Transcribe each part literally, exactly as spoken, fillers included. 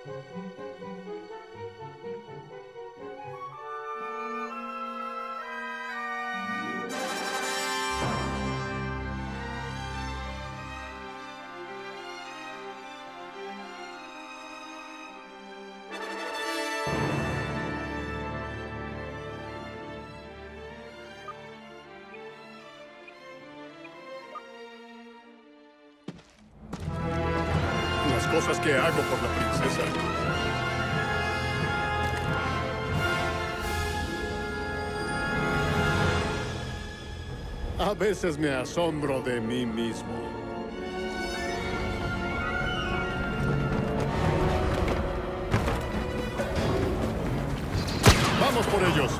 Cosas que hago por la princesa. A veces me asombro de mí mismo. ¡Vamos por ellos!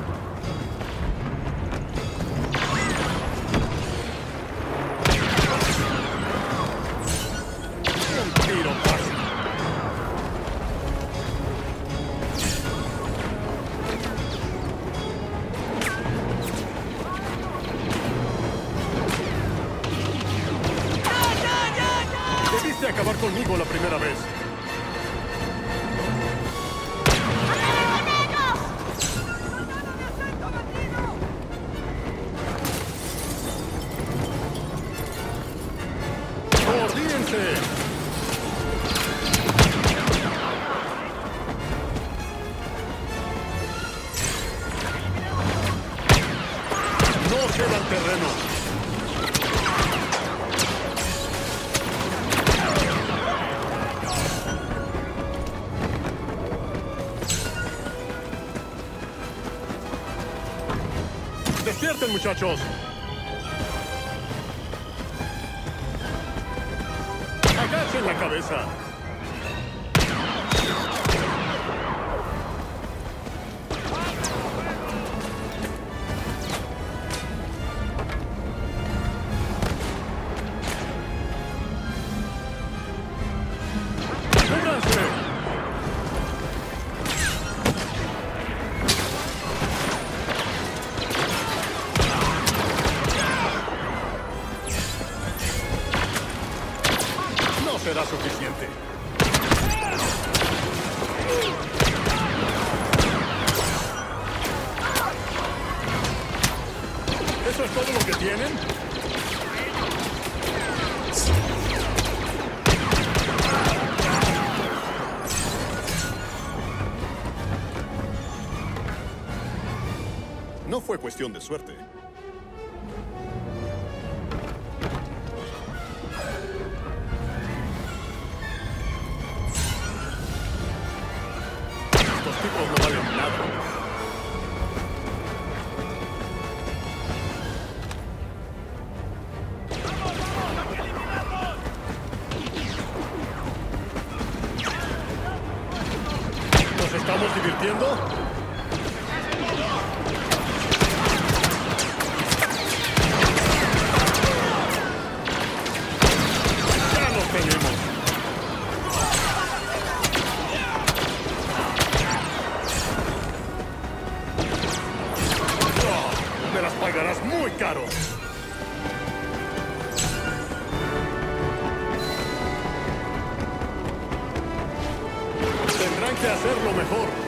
Acabar conmigo la primera vez. ¡Olvídense! No cedan terreno. ¡Despierten, muchachos! ¡Agachen la cabeza! Será suficiente. ¿Eso es todo lo que tienen? No fue cuestión de suerte. No valen nada. ¿Nos estamos divirtiendo? Ya los tenemos. Me las pagarás muy caro. Tendrán que hacerlo mejor.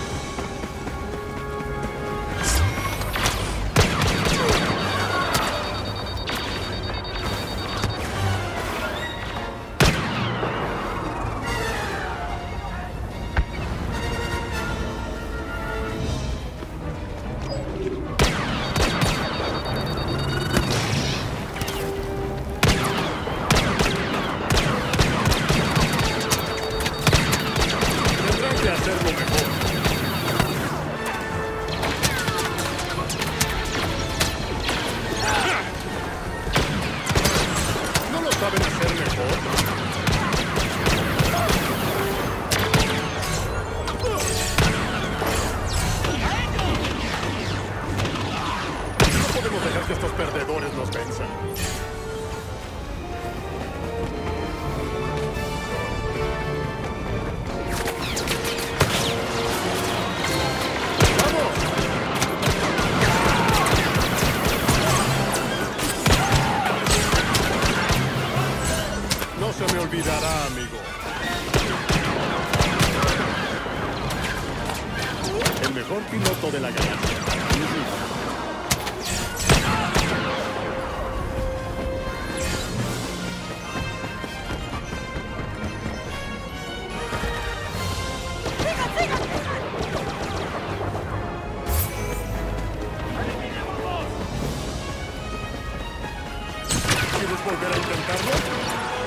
¿Saben hacer mejor? No podemos dejar que estos perdedores nos venzan. mejor piloto de la galaxia. ¿Quieres volver a intentarlo?